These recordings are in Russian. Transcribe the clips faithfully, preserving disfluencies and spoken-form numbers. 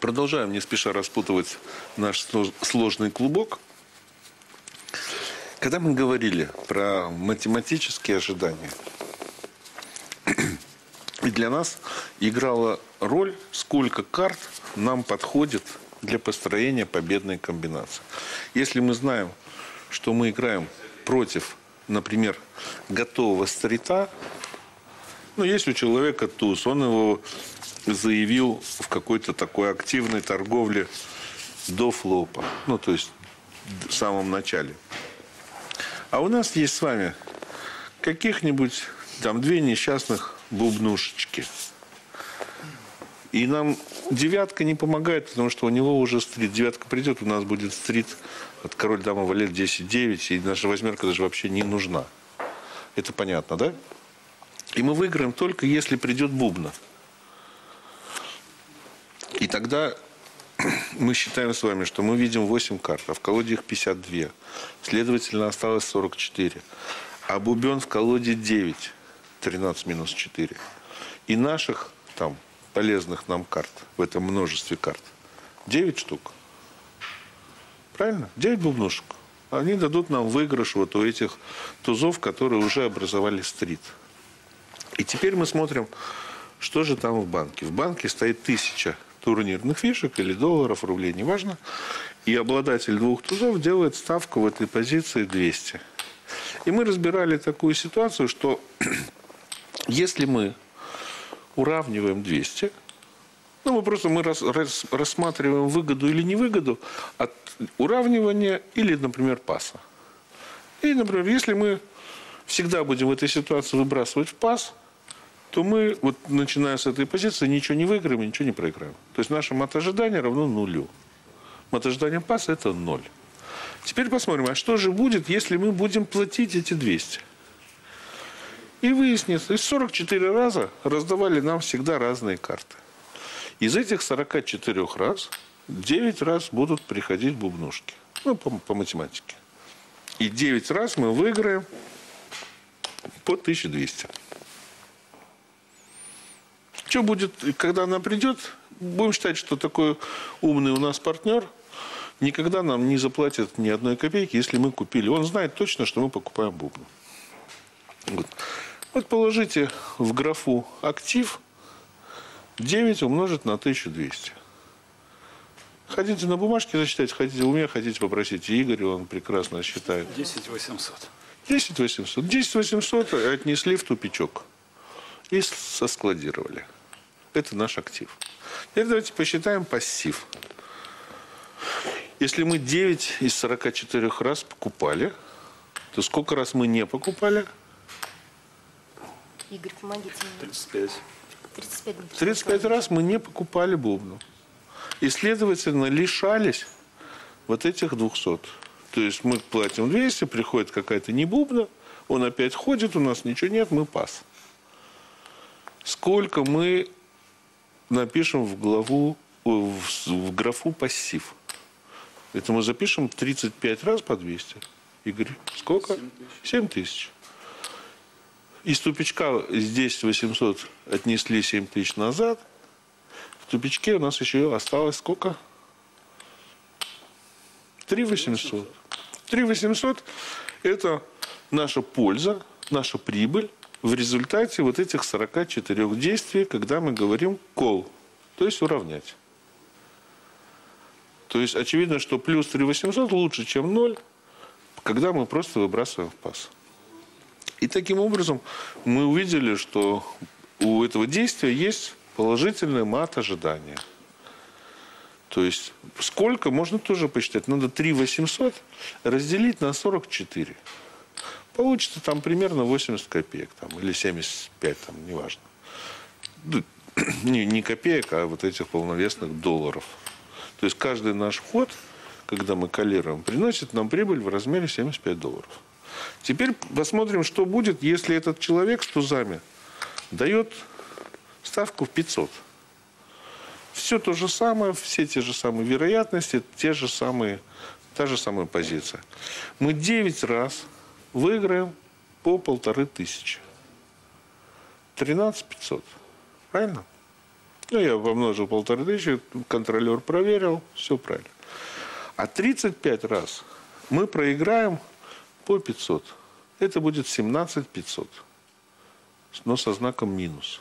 Продолжаем не спеша распутывать наш сложный клубок. Когда мы говорили про математические ожидания, и для нас играла роль, сколько карт нам подходит для построения победной комбинации. Если мы знаем, что мы играем против, например, готового стрита, ну, есть у человека туз, он его заявил в какой-то такой активной торговле до флопа, ну, то есть в самом начале. А у нас есть с вами каких-нибудь там две несчастных бубнушечки. И нам девятка не помогает, потому что у него уже стрит. Девятка придет, у нас будет стрит от король, дама, валет, десять, девять, и наша восьмерка даже вообще не нужна. Это понятно, да? И мы выиграем только если придет бубна. И тогда мы считаем с вами, что мы видим восемь карт, а в колоде их пятьдесят два. Следовательно, осталось сорок четыре. А бубен в колоде девять. тринадцать минус четыре. И наших там полезных нам карт в этом множестве карт девять штук. Правильно? девять бубнушек. Они дадут нам выигрыш вот у этих тузов, которые уже образовали стрит. И теперь мы смотрим, что же там в банке. В банке стоит тысяча турнирных фишек или долларов, рублей, неважно. И обладатель двух тузов делает ставку в этой позиции двести. И мы разбирали такую ситуацию, что если мы уравниваем двести, ну, мы просто мы рас, рас, рассматриваем выгоду или невыгоду от уравнивания или, например, паса. И, например, если мы всегда будем в этой ситуации выбрасывать в пас, то мы, вот начиная с этой позиции, ничего не выиграем и ничего не проиграем. То есть наше мат-ожидание равно нулю. Мат-ожидание паса – это ноль. Теперь посмотрим, а что же будет, если мы будем платить эти двести? И выяснится, из сорок четыре раза раздавали нам всегда разные карты. Из этих сорока четырёх раз девять раз будут приходить бубнушки. Ну, по, по математике. И девять раз мы выиграем по тысяче двести. Что будет, когда она придет? Будем считать, что такой умный у нас партнер никогда нам не заплатит ни одной копейки, если мы купили. Он знает точно, что мы покупаем бубну. Вот. Вот положите в графу актив девять умножить на тысячу двести. Хотите на бумажке засчитать, хотите в уме, хотите попросите Игоря, он прекрасно считает. десять восемьсот. десять восемьсот. десять восемьсот отнесли в тупичок и соскладировали. Это наш актив. Теперь давайте посчитаем пассив. Если мы девять из сорока четырёх раз покупали, то сколько раз мы не покупали? Игорь, помогите мне. тридцать пять. тридцать пять, тридцать пять раз мы не покупали бубну. И, следовательно, лишались вот этих двухсот. То есть мы платим двести, приходит какая-то не бубна, он опять ходит, у нас ничего нет, мы пас. Сколько мы напишем в главу, в, в графу пассив? Это мы запишем тридцать пять раз по двести. Игорь, сколько? семь тысяч. Из тупичка здесь восемьсот отнесли семь тысяч назад. В тупичке у нас еще осталось сколько? три восемьсот. три восемьсот – это наша польза, наша прибыль в результате вот этих сорока четырёх действий, когда мы говорим call, то есть уравнять. То есть очевидно, что плюс три восемьсот лучше, чем ноль, когда мы просто выбрасываем в пас. И таким образом мы увидели, что у этого действия есть положительное мат-ожидание. То есть сколько, можно тоже посчитать. Надо три восемьсот разделить на сорок четыре. Получится там примерно восемьдесят копеек. Там, или семьдесят пять, там, неважно. Не, не копеек, а вот этих полновесных долларов. То есть каждый наш вход, когда мы коллируем, приносит нам прибыль в размере семьдесят пять долларов. Теперь посмотрим, что будет, если этот человек с тузами дает ставку в пятьсот. Все то же самое, все те же самые вероятности, те же самые, та же самая позиция. Мы девять раз выиграем по полторы тысячи. тринадцать пятьсот. Правильно? Ну, я помножил полторы тысячи, контролер проверил, все правильно. А тридцать пять раз мы проиграем по пятьсот. Это будет семнадцать пятьсот, но со знаком минус.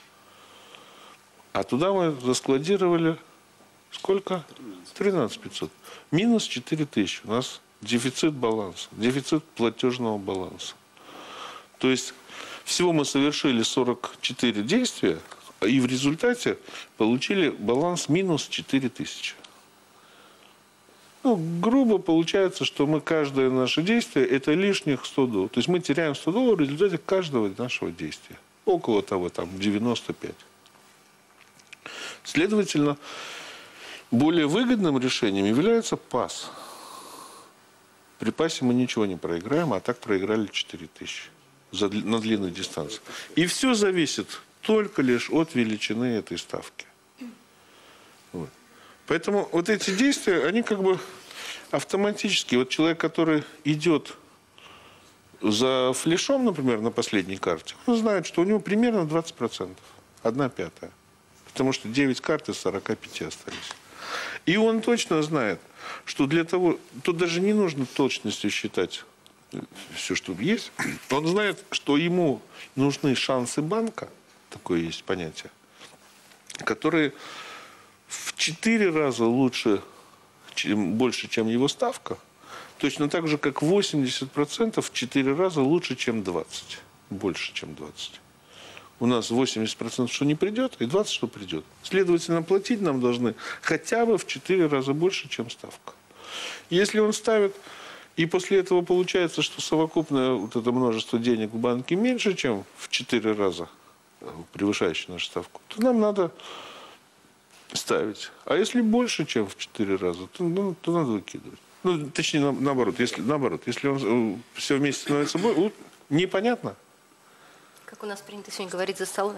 А туда мы заскладировали сколько? тринадцать пятьсот. Минус четыре тысячи. У нас дефицит баланса, дефицит платежного баланса. То есть всего мы совершили сорок четыре действия, и в результате получили баланс минус четыре тысячи. Ну, грубо получается, что мы каждое наше действие – это лишних сто долларов. То есть мы теряем сто долларов в результате каждого нашего действия. Около того, там, девяносто пять. Следовательно, более выгодным решением является пас. При пасе мы ничего не проиграем, а так проиграли четыре тысячи за, на длинной дистанции. И все зависит только лишь от величины этой ставки. Вот. Поэтому вот эти действия, они как бы автоматически. Вот человек, который идет за флешом, например, на последней карте, он знает, что у него примерно двадцать процентов, одна пятая. Потому что девять карт из сорока пяти остались. И он точно знает, что для того, тут даже не нужно точностью считать все, что есть. Он знает, что ему нужны шансы банка, такое есть понятие, которые в четыре раза лучше, чем, больше, чем его ставка. Точно так же, как восемьдесят процентов в четыре раза лучше, чем двадцать. Больше, чем двадцать. У нас восемьдесят процентов, что не придет, и двадцать, что придет. Следовательно, платить нам должны хотя бы в четыре раза больше, чем ставка. Если он ставит, и после этого получается, что совокупное вот это множество денег в банке меньше, чем в четыре раза, превышающее нашу ставку, то нам надо ставить. А если больше, чем в четыре раза, то, ну, то надо выкидывать. Ну, точнее, на, наоборот, если, наоборот, если он все вместе становится больше, непонятно. Как у нас принято сегодня говорить за столом.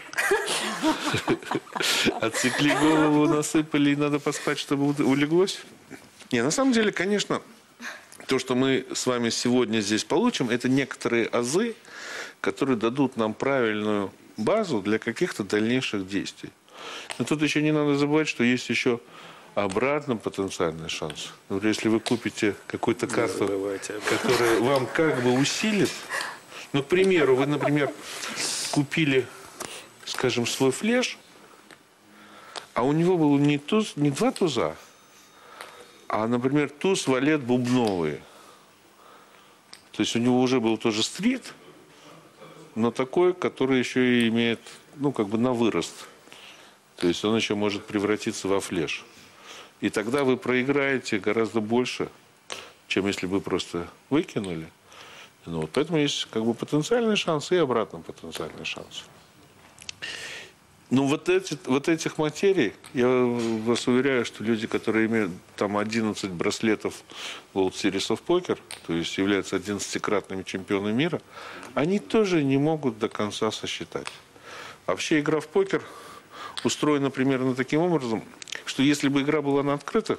Отсекли голову, насыпали, и надо поспать, чтобы улеглось. Не, на самом деле, конечно, то, что мы с вами сегодня здесь получим, это некоторые азы, которые дадут нам правильную базу для каких-то дальнейших действий. Но тут еще не надо забывать, что есть еще обратно потенциальный шанс. Например, если вы купите какую-то карту, которая вам как бы усилит. Ну, к примеру, вы, например, купили, скажем, свой флеш, а у него был не, туз, не два туза, а, например, туз, валет, бубновые. То есть у него уже был тоже стрит, но такой, который еще и имеет, ну, как бы на вырост. То есть он еще может превратиться во флеш. И тогда вы проиграете гораздо больше, чем если бы просто выкинули. Ну, вот поэтому есть как бы потенциальный шанс и обратно потенциальный шанс. Ну, вот, эти, вот этих материй, я вас уверяю, что люди, которые имеют там одиннадцать браслетов World Series of Poker, то есть являются одиннадцатикратными чемпионами мира, они тоже не могут до конца сосчитать. Вообще игра в покер устроена примерно таким образом, что если бы игра была на открытых,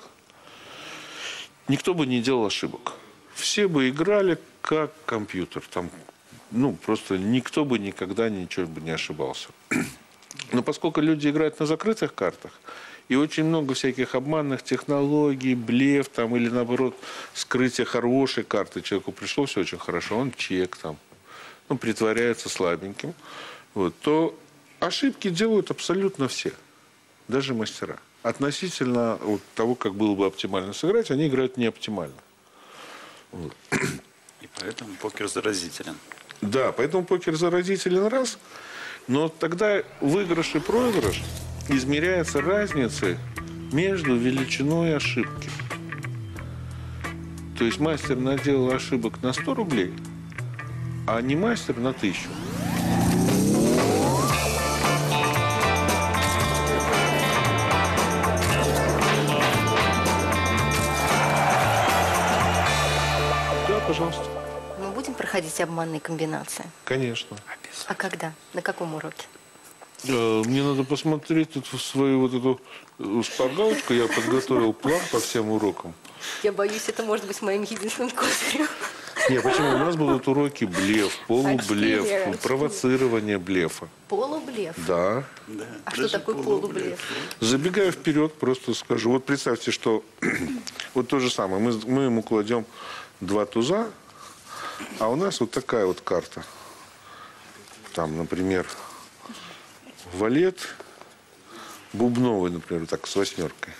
никто бы не делал ошибок. Все бы играли как компьютер. Там, ну, просто никто бы никогда ничего бы не ошибался. Но поскольку люди играют на закрытых картах, и очень много всяких обманных технологий, блеф, там, или наоборот, скрытие хорошей карты. Человеку пришло все очень хорошо, он чек там, ну, притворяется слабеньким. Вот, то ошибки делают абсолютно все, даже мастера. Относительно вот того, как было бы оптимально сыграть, они играют не оптимально. Вот. И поэтому покер заразителен. Да, поэтому покер заразителен раз, но тогда выигрыш и проигрыш измеряется разницей между величиной ошибки. То есть мастер наделал ошибок на сто рублей, а не мастер на тысячу. Пожалуйста. Мы будем проходить обманные комбинации? Конечно. А когда? На каком уроке? Мне надо посмотреть тут свою вот эту шпаргалочку. Я подготовил план по всем урокам. Я боюсь, это может быть моим единственным козырем. Не, почему? У нас будут уроки блеф, полублеф, Очки, провоцирование блефа. Полублеф. Да. Да, А что даже такое полублеф? Забегая вперед, просто скажу. Вот представьте, что вот то же самое. Мы, мы ему кладем два туза, а у нас вот такая вот карта. Там, например, валет бубновый, например, так, с восьмеркой.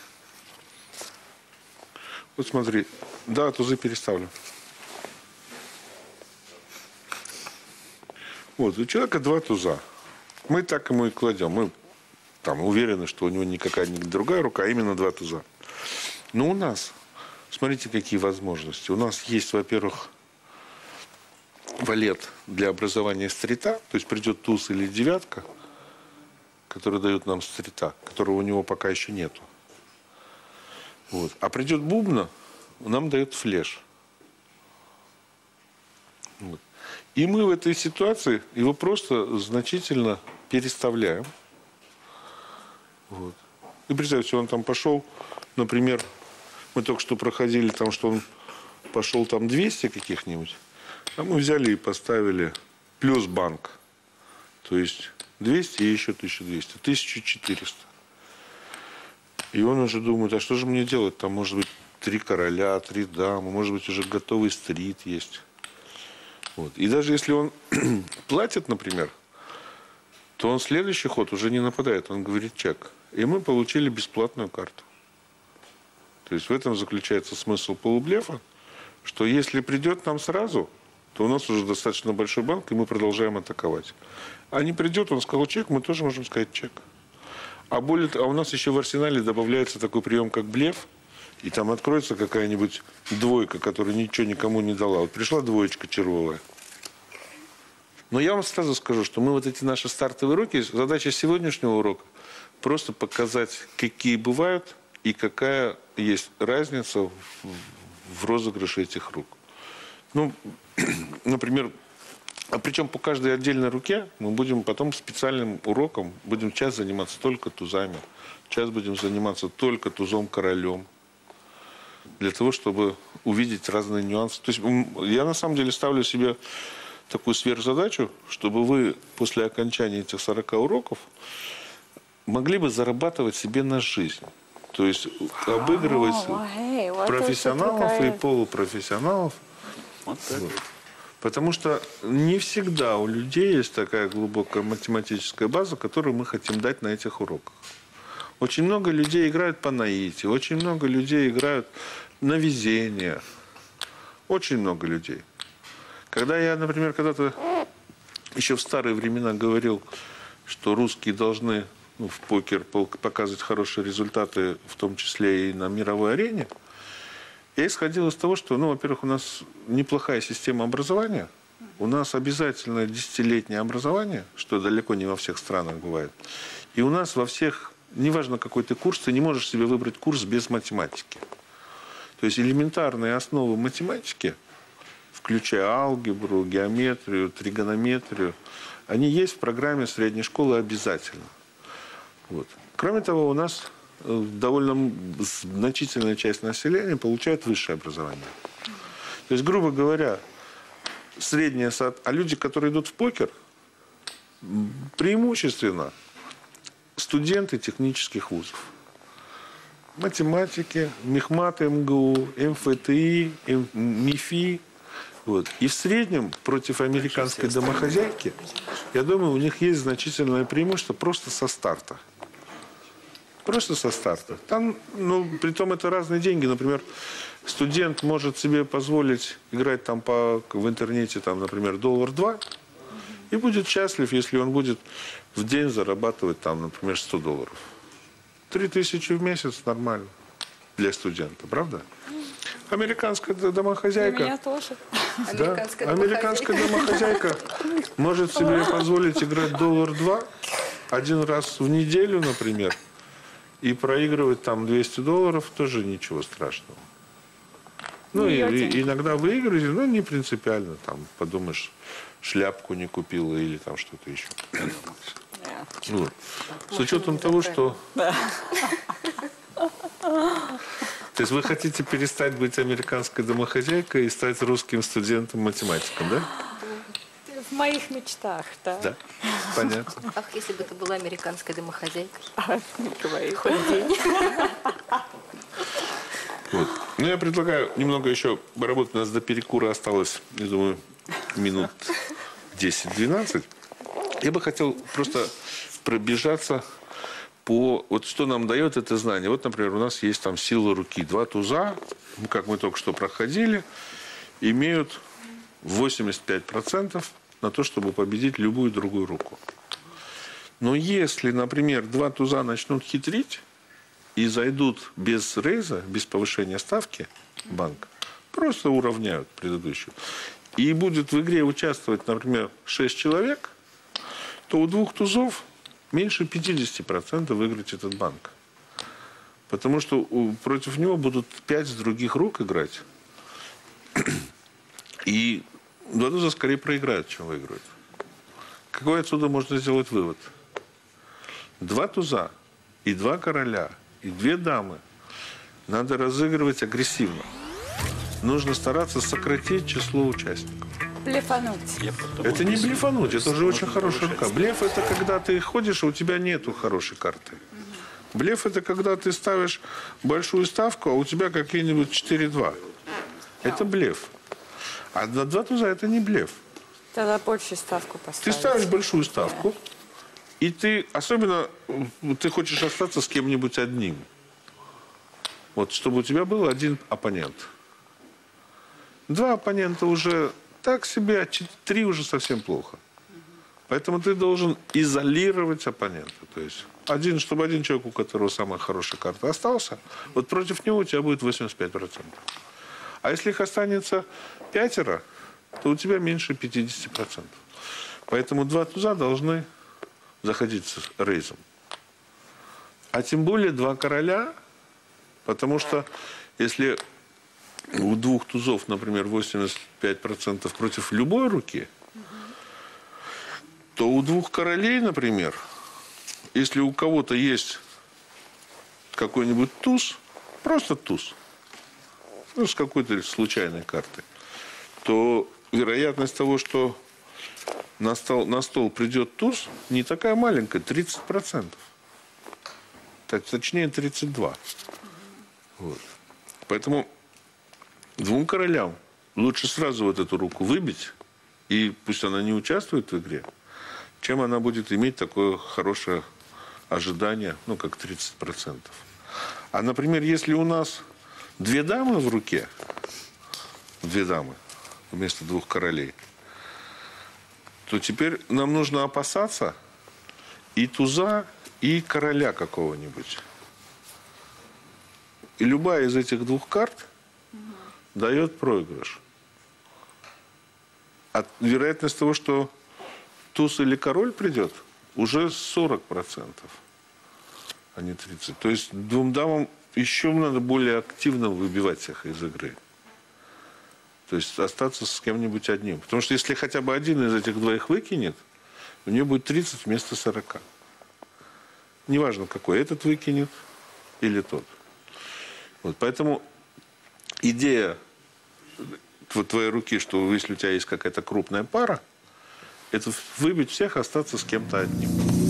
Вот смотри. Да, тузы переставлю. Вот, у человека два туза. Мы так ему и кладем. Мы там уверены, что у него никакая не другая рука, а именно два туза. Но у нас, смотрите, какие возможности. У нас есть, во-первых, валет для образования стрита. То есть придет туз или девятка, который дает нам стрита, которого у него пока еще нету. Вот. А придет бубна, нам дает флеш. Вот. И мы в этой ситуации его просто значительно переставляем. Вот. И представьте, он там пошел, например, мы только что проходили там, что он пошел там двести каких-нибудь, а мы взяли и поставили плюс банк. То есть двести и еще тысяча двести. тысяча четыреста. И он уже думает, а что же мне делать? Там может быть три короля, три дамы, может быть уже готовый стрит есть. Вот. И даже если он платит, например, то он следующий ход уже не нападает, он говорит чек. И мы получили бесплатную карту. То есть в этом заключается смысл полублефа, что если придет нам сразу, то у нас уже достаточно большой банк, и мы продолжаем атаковать. А не придет, он сказал чек, мы тоже можем сказать чек. А, более, а у нас еще в арсенале добавляется такой прием, как блеф, и там откроется какая-нибудь двойка, которая ничего никому не дала. Вот пришла двоечка червовая. Но я вам сразу скажу, что мы вот эти наши стартовые уроки, задача сегодняшнего урока просто показать, какие бывают и какая есть разница в, в розыгрыше этих рук. Ну, например, а причем по каждой отдельной руке мы будем потом специальным уроком, будем час заниматься только тузами, час будем заниматься только тузом-королем, для того, чтобы увидеть разные нюансы. То есть я на самом деле ставлю себе такую сверхзадачу, чтобы вы после окончания этих сорока уроков могли бы зарабатывать себе на жизнь. То есть обыгрывать Oh, hey, вот профессионалов это и такая- полупрофессионалов. Вот так вот. Потому что не всегда у людей есть такая глубокая математическая база, которую мы хотим дать на этих уроках. Очень много людей играют по наитию, очень много людей играют на везение. Очень много людей. Когда я, например, когда-то еще в старые времена говорил, что русские должны ну, в покер показывать хорошие результаты, в том числе и на мировой арене, я исходил из того, что, ну, во-первых, у нас неплохая система образования, у нас обязательно десятилетнее образование, что далеко не во всех странах бывает, и у нас во всех, неважно какой ты курс, ты не можешь себе выбрать курс без математики. То есть элементарные основы математики, включая алгебру, геометрию, тригонометрию, они есть в программе средней школы обязательно. Вот. Кроме того, у нас довольно значительная часть населения получает высшее образование. То есть, грубо говоря, среднее... со- А люди, которые идут в покер, преимущественно студенты технических вузов. Математики, Мехмат МГУ, МФТИ, М- МИФИ. Вот. И в среднем против американской домохозяйки, я думаю, у них есть значительное преимущество просто со старта. Просто со старта. Там, ну, притом это разные деньги. Например, студент может себе позволить играть там по, в интернете, там, например, доллар два, и будет счастлив, если он будет в день зарабатывать, там, например, сто долларов. Три тысячи в месяц нормально для студента, правда? Американская Для домохозяйка... меня тоже. Да, американская домохозяйка может себе позволить играть доллар два один раз в неделю, например, и проигрывать там двести долларов, тоже ничего страшного. Ну, и, и иногда выигрываете, но не принципиально. Там, подумаешь, шляпку не купила или там что-то еще. Вот. С учетом того, что... То есть вы хотите перестать быть американской домохозяйкой и стать русским студентом-математиком, да? В моих мечтах, да. Да, понятно. Ах, если бы ты была американской домохозяйкой. А, не говори, хоть день. Вот. Ну, я предлагаю немного еще поработать. У нас до перекура осталось, я думаю, минут десять-двенадцать. Я бы хотел просто пробежаться по... Вот что нам дает это знание. Вот, например, у нас есть там сила руки. Два туза, как мы только что проходили, имеют восемьдесят пять процентов на то, чтобы победить любую другую руку. Но если, например, два туза начнут хитрить и зайдут без рейза, без повышения ставки банка, просто уравняют предыдущую, и будет в игре участвовать, например, шесть человек, то у двух тузов меньше пятьдесят процентов выиграть этот банк. Потому что против него будут пять других рук играть. И два туза скорее проиграют, чем выиграют. Какой отсюда можно сделать вывод? Два туза и два короля и две дамы надо разыгрывать агрессивно. Нужно стараться сократить число участников. Блефануть. Это не блефануть, это уже очень хорошая рука. Блеф – это когда ты ходишь, а у тебя нету хорошей карты. Блеф – это когда ты ставишь большую ставку, а у тебя какие-нибудь четыре-два. Это блеф. А на два туза это не блеф. Тогда больше ставку поставить. Ты ставишь большую ставку, и ты, особенно, ты хочешь остаться с кем-нибудь одним. Вот, чтобы у тебя был один оппонент. Два оппонента уже так себе, а три уже совсем плохо. Поэтому ты должен изолировать оппонента. То есть, один, чтобы один человек, у которого самая хорошая карта, остался, вот против него у тебя будет восемьдесят пять процентов. А если их останется пятеро, то у тебя меньше пятьдесят процентов. Поэтому два туза должны заходить с рейзом. А тем более два короля, потому что если у двух тузов, например, восемьдесят пять процентов против любой руки, то у двух королей, например, если у кого-то есть какой-нибудь туз, просто туз, ну, с какой-то случайной картой, то вероятность того, что на стол, на стол придет туз, не такая маленькая, тридцать процентов. Так, точнее, тридцать два процента. Вот. Поэтому двум королям лучше сразу вот эту руку выбить, и пусть она не участвует в игре, чем она будет иметь такое хорошее ожидание, ну, как тридцать процентов. А, например, если у нас две дамы в руке, две дамы вместо двух королей, то теперь нам нужно опасаться и туза, и короля какого-нибудь. И любая из этих двух карт дает проигрыш. А вероятность того, что туз или король придет, уже сорок процентов, а не тридцать процентов. То есть двум дамам еще надо более активно выбивать всех из игры. То есть остаться с кем-нибудь одним. Потому что если хотя бы один из этих двоих выкинет, у нее будет тридцать вместо сорока. Неважно какой, этот выкинет или тот. Вот, поэтому идея вот твоей руки, что если у тебя есть какая-то крупная пара, это выбить всех, остаться с кем-то одним.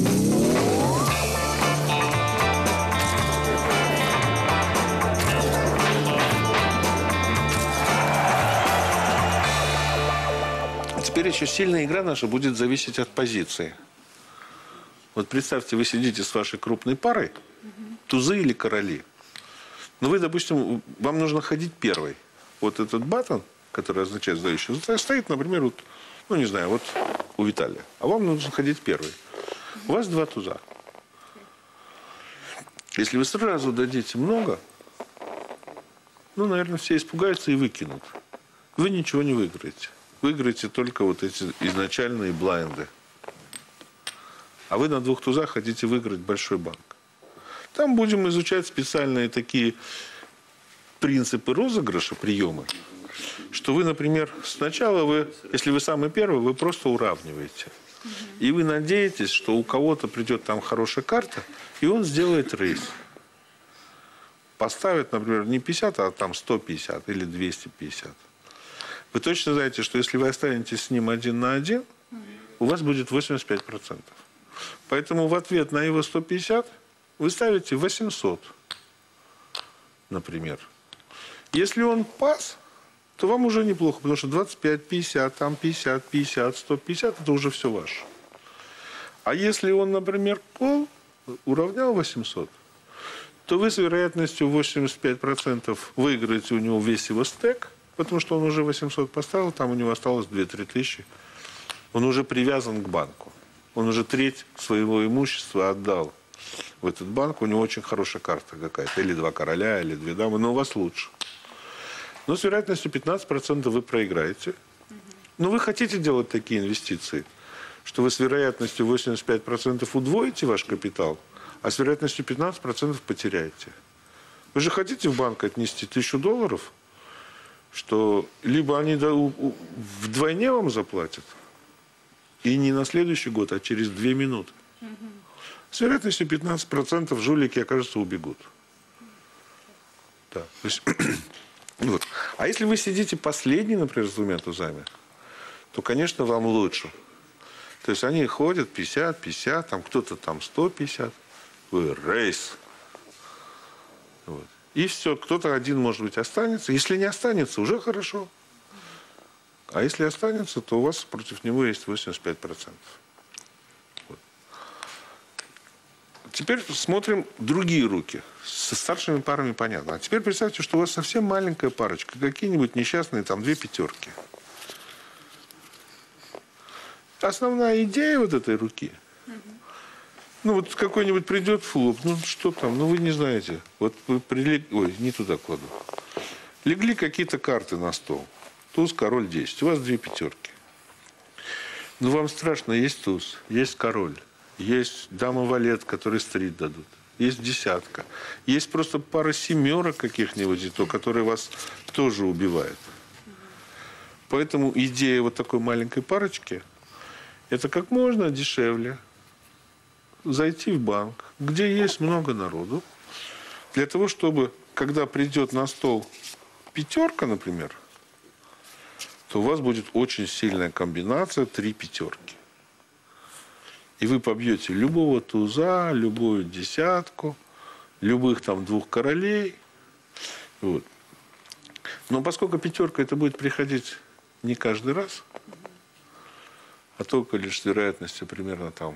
Теперь еще сильная игра наша будет зависеть от позиции. Вот представьте, вы сидите с вашей крупной парой, тузы или короли. Но вы, допустим, вам нужно ходить первой. Вот этот баттон, который означает сдающий, стоит, например, вот, ну не знаю, вот у Виталия. А вам нужно ходить первой. У вас два туза. Если вы сразу дадите много, ну, наверное, все испугаются и выкинут. Вы ничего не выиграете. Выиграете только вот эти изначальные блайнды. А вы на двух тузах хотите выиграть большой банк. Там будем изучать специальные такие принципы розыгрыша, приемы. Что вы, например, сначала вы, если вы самый первый, вы просто уравниваете. И вы надеетесь, что у кого-то придет там хорошая карта, и он сделает рейс. поставит, например, не пятьдесят, а там сто пятьдесят или двести пятьдесят. Вы точно знаете, что если вы останетесь с ним один на один, у вас будет восемьдесят пять процентов. Поэтому в ответ на его сто пятьдесят вы ставите восемьсот, например. Если он пас, то вам уже неплохо, потому что двадцать пять, пятьдесят, там пятьдесят, пятьдесят, сто пятьдесят, это уже все ваше. А если он, например, кол, уравнял восемьсот, то вы с вероятностью восемьдесят пять процентов выиграете у него весь его стек, потому что он уже восемьсот поставил, там у него осталось две-три тысячи. Он уже привязан к банку. Он уже треть своего имущества отдал в этот банк. У него очень хорошая карта какая-то. Или два короля, или две дамы. Но у вас лучше. Но с вероятностью пятнадцать процентов вы проиграете. Но вы хотите делать такие инвестиции, что вы с вероятностью восемьдесят пять процентов удвоите ваш капитал, а с вероятностью пятнадцать процентов потеряете. Вы же хотите в банк отнести тысячу долларов, что либо они вдвойне вам заплатят, и не на следующий год, а через две минуты. С вероятностью пятнадцать процентов жулики, окажется, убегут. Да. То есть, вот. А если вы сидите последний, например, с двумя тузами, то, конечно, вам лучше. То есть они ходят пятьдесят, пятьдесят, там кто-то там сто пятьдесят. Вы рейс. Вот. И все, кто-то один, может быть, останется. Если не останется, уже хорошо. А если останется, то у вас против него есть восемьдесят пять процентов. Вот. Теперь смотрим другие руки. Со старшими парами понятно. А теперь представьте, что у вас совсем маленькая парочка. Какие-нибудь несчастные, там, две пятерки. Основная идея вот этой руки. Ну, вот какой-нибудь придет флоп. Ну, что там? Ну, вы не знаете. Вот вы прилегли... Ой, не туда кладу. Легли какие-то карты на стол. Туз, король, десять. У вас две пятерки. Ну, вам страшно. Есть туз, есть король, есть дама-валет, которые стрит дадут. Есть десятка. Есть просто пара семерок каких-нибудь, и то, которые вас тоже убивают. Поэтому идея вот такой маленькой парочки – это как можно дешевле зайти в банк, где есть много народу, для того, чтобы, когда придет на стол пятерка, например, то у вас будет очень сильная комбинация три пятерки. И вы побьете любого туза, любую десятку, любых там двух королей. Вот. Но поскольку пятерка это будет приходить не каждый раз, а только лишь с вероятностью примерно там,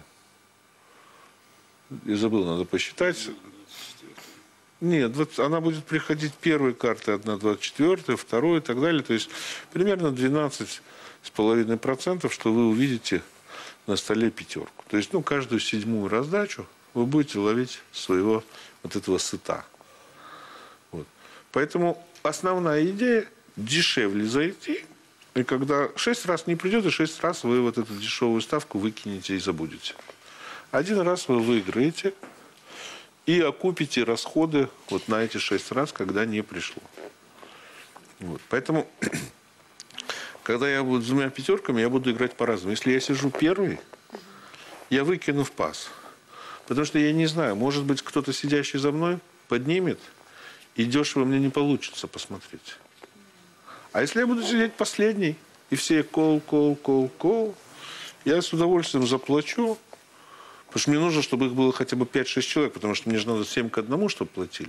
я забыл, надо посчитать. Нет, вот она будет приходить первой картой одна двадцать четыре, второй и так далее. То есть примерно двенадцать с половиной процентов, что вы увидите на столе пятерку. То есть, ну, каждую седьмую раздачу вы будете ловить своего вот этого сыта. Вот. Поэтому основная идея – дешевле зайти. И когда шесть раз не придет, и шесть раз вы вот эту дешевую ставку выкинете и забудете. Один раз вы выиграете и окупите расходы вот на эти шесть раз, когда не пришло. Вот. Поэтому, когда я буду с двумя пятерками, я буду играть по-разному. Если я сижу первый, я выкину в пас. Потому что я не знаю, может быть, кто-то, сидящий за мной, поднимет, и дешево мне не получится посмотреть. А если я буду сидеть последний, и все кол, кол, кол, кол, я с удовольствием заплачу, потому что мне нужно, чтобы их было хотя бы пять-шесть человек, потому что мне же надо семь к одному, чтобы платили.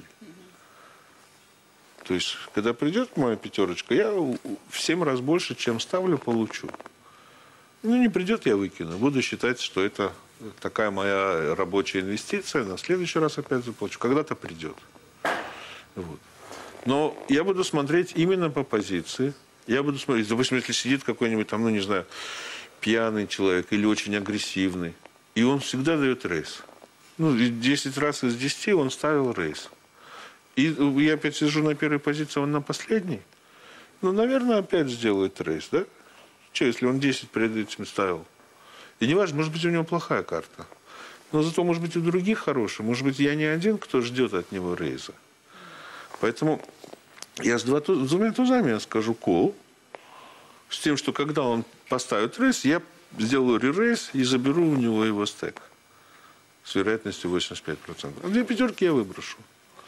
То есть, когда придет моя пятерочка, я в семь раз больше, чем ставлю, получу. Ну, не придет, я выкину. Буду считать, что это такая моя рабочая инвестиция. На следующий раз опять заплачу. Когда-то придет. Вот. Но я буду смотреть именно по позиции. Я буду смотреть, допустим, если сидит какой-нибудь там, ну, не знаю, пьяный человек или очень агрессивный, и он всегда дает рейс. Ну, десять раз из десяти он ставил рейс. И я опять сижу на первой позиции, он на последней. Ну, наверное, опять сделает рейс, да? Что, если он десять перед этим ставил? И не важно, может быть, у него плохая карта. Но зато, может быть, у других хорошая. Может быть, я не один, кто ждет от него рейза. Поэтому я с, два, с двумя тузами я скажу кол. С тем, что когда он поставит рейс, я сделаю ререйс и заберу у него его стек. С вероятностью восемьдесят пять процентов. А две пятерки я выброшу.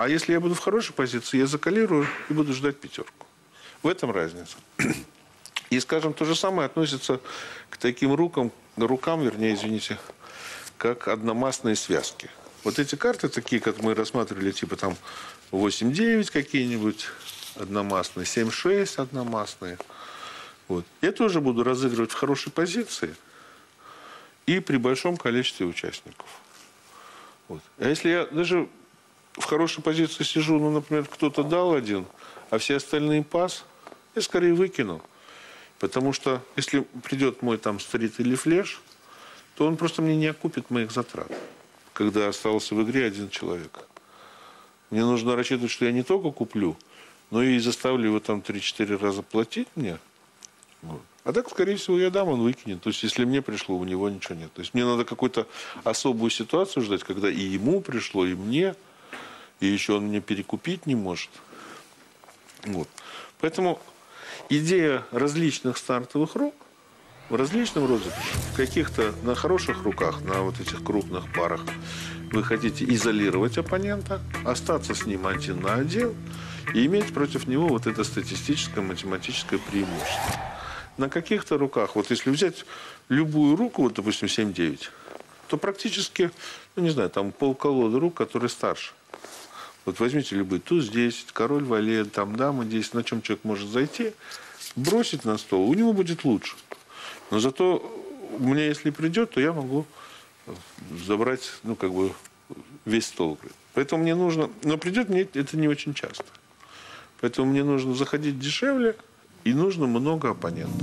А если я буду в хорошей позиции, я закалирую и буду ждать пятерку. В этом разница. И, скажем, то же самое относится к таким рукам, рукам, вернее, извините, как одномастные связки. Вот эти карты, такие, как мы рассматривали, типа там восемь девять какие-нибудь одномастные, семь шесть одномастные. Вот. Я тоже буду разыгрывать в хорошей позиции и при большом количестве участников. Вот. А если я даже в хорошей позиции сижу, ну, например, кто-то дал один, а все остальные пас, я скорее выкину. Потому что если придет мой там стрит или флеш, то он просто мне не окупит моих затрат, когда остался в игре один человек. Мне нужно рассчитывать, что я не только куплю, но и заставлю его там три-четыре раза платить мне. Вот. А так, скорее всего, я дам, он выкинет. То есть, если мне пришло, у него ничего нет. То есть, мне надо какую-то особую ситуацию ждать, когда и ему пришло, и мне, и еще он мне перекупить не может. Вот. Поэтому идея различных стартовых рук в различном розыгрыше, в каких-то на хороших руках, на вот этих крупных парах, вы хотите изолировать оппонента, остаться с ним один на один и иметь против него вот это статистическое, математическое преимущество. На каких-то руках, вот если взять любую руку, вот, допустим, семь девять, то практически, ну, не знаю, там полколоды рук, которые старше. Вот возьмите любой туз десять, король валет, там дама десять, на чем человек может зайти, бросить на стол, у него будет лучше. Но зато у меня, если придет, то я могу забрать, ну, как бы, весь стол. Поэтому мне нужно... Но придет мне это не очень часто. Поэтому мне нужно заходить дешевле, и нужно много оппонентов.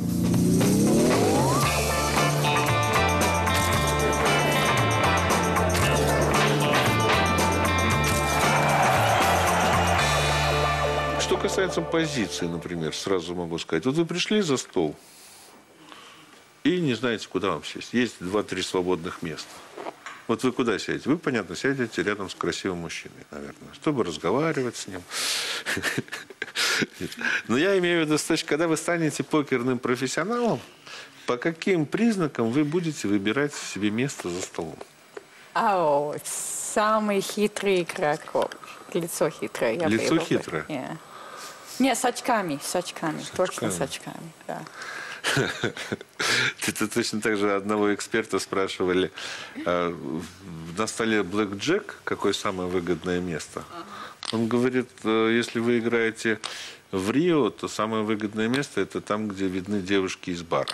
Что касается позиции, например, сразу могу сказать. Вот вы пришли за стол и не знаете, куда вам сесть. Есть два-три свободных места. Вот вы куда сядете? Вы, понятно, сядете рядом с красивым мужчиной, наверное, чтобы разговаривать с ним. Но я имею в виду, когда вы станете покерным профессионалом, по каким признакам вы будете выбирать себе место за столом? Ау, самый хитрый игрок. Лицо хитрое. Я Лицо бы его- хитрое? Yeah. Не, с очками, с очками, С точно очками. с очками, да. Это точно так же одного эксперта спрашивали. э, На столе блэкджек, какое самое выгодное место? Он говорит, э, если вы играете в Рио, то самое выгодное место это там, где видны девушки из бара.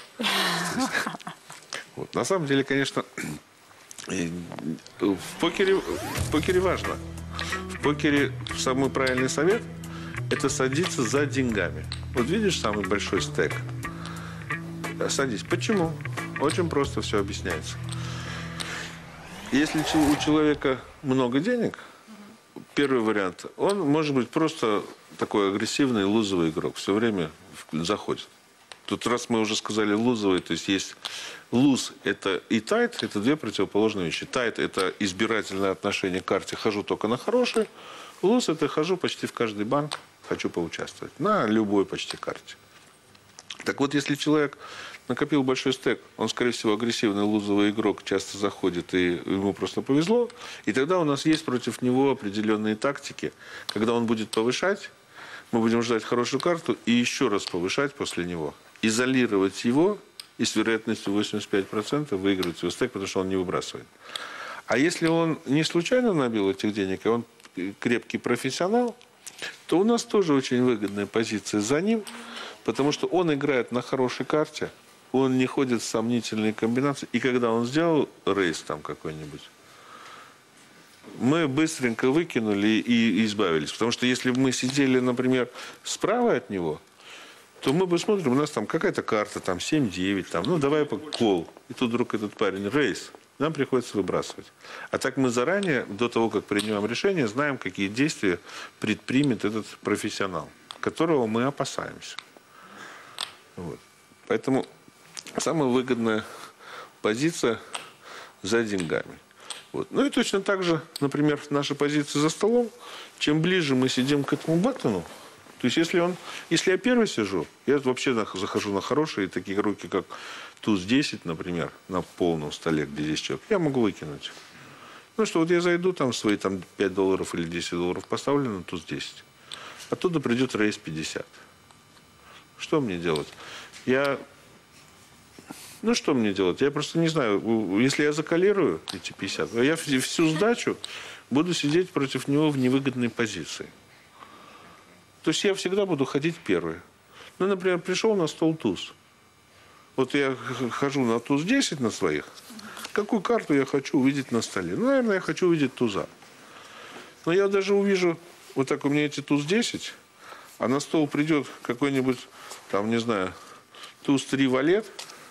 Вот. На самом деле, конечно, и в покере, в покере важно. В покере самый правильный совет – это садиться за деньгами. Вот видишь самый большой стек? Садись. Почему? Очень просто все объясняется. Если у человека много денег, первый вариант, он может быть просто такой агрессивный лузовый игрок. Все время заходит. Тут раз мы уже сказали лузовый, то есть есть луз это и тайт, это две противоположные вещи. Тайт это избирательное отношение к карте, хожу только на хорошие. Луз это хожу почти в каждый банк, хочу поучаствовать. На любой почти карте. Так вот, если человек накопил большой стек, он, скорее всего, агрессивный лузовый игрок, часто заходит, и ему просто повезло. И тогда у нас есть против него определенные тактики. Когда он будет повышать, мы будем ждать хорошую карту и еще раз повышать после него. Изолировать его и с вероятностью восемьдесят пять процентов выиграть свой стек, потому что он не выбрасывает. А если он не случайно набил этих денег, и он крепкий профессионал, то у нас тоже очень выгодная позиция за ним, потому что он играет на хорошей карте, он не ходит в сомнительные комбинации. И когда он сделал рейс там какой-нибудь, мы быстренько выкинули и избавились. Потому что если бы мы сидели, например, справа от него, то мы бы смотрим, у нас там какая-то карта, там семь девять, там, ну давай по кол. И тут вдруг этот парень рейс. Нам приходится выбрасывать. А так мы заранее, до того, как принимаем решение, знаем, какие действия предпримет этот профессионал, которого мы опасаемся. Вот. Поэтому самая выгодная позиция за деньгами. Вот. Ну и точно так же, например, наша позиция за столом, чем ближе мы сидим к этому баттону, то есть если, он, если я первый сижу, я вообще захожу на хорошие такие руки, как туз десять, например, на полном столе, где десять человек, я могу выкинуть. Ну что, вот я зайду, там свои там, пять долларов или десять долларов поставлю на туз десять. Оттуда придет рейс пятьдесят. Что мне делать? Я... Ну, что мне делать? Я просто не знаю. Если я закалирую эти пятьдесят, я всю сдачу буду сидеть против него в невыгодной позиции. То есть я всегда буду ходить первый. Ну, например, пришел на стол туз. Вот я хожу на туз десять на своих. Какую карту я хочу увидеть на столе? Ну, наверное, я хочу увидеть туза. Но я даже увижу, вот так у меня эти туз десять, а на стол придет какой-нибудь, там, не знаю, туз три валет.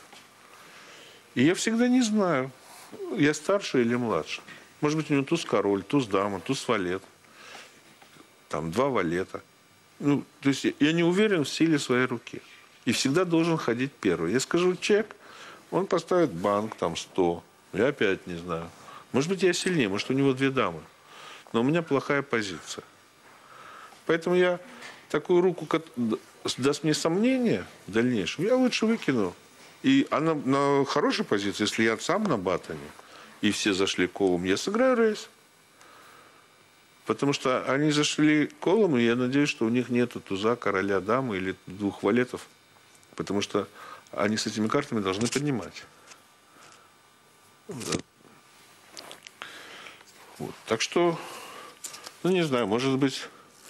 И я всегда не знаю, я старше или младше. Может быть, у него туз король, туз дама, туз валет. Там два валета. Ну, то есть я не уверен в силе своей руки. И всегда должен ходить первый. Я скажу чек, он поставит банк, там, сто. Я опять не знаю. Может быть, я сильнее, может, у него две дамы. Но у меня плохая позиция. Поэтому я такую руку, даст мне сомнения в дальнейшем, я лучше выкину. И она на хорошей позиции, если я сам на батоне, и все зашли колом, я сыграю рейс. Потому что они зашли колом, и я надеюсь, что у них нету туза, короля, дамы или двух валетов. Потому что они с этими картами должны поднимать. Вот. Так что, ну не знаю, может быть,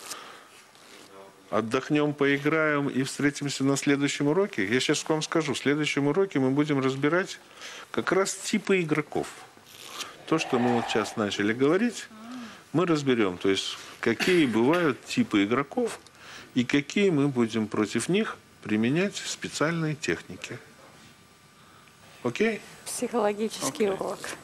отдохнем, поиграем и встретимся на следующем уроке. Я сейчас вам скажу, в следующем уроке мы будем разбирать как раз типы игроков. То, что мы вот сейчас начали говорить, мы разберем. То есть, какие бывают типы игроков и какие мы будем против них применять специальные техники. Окей? Психологический Окей. урок.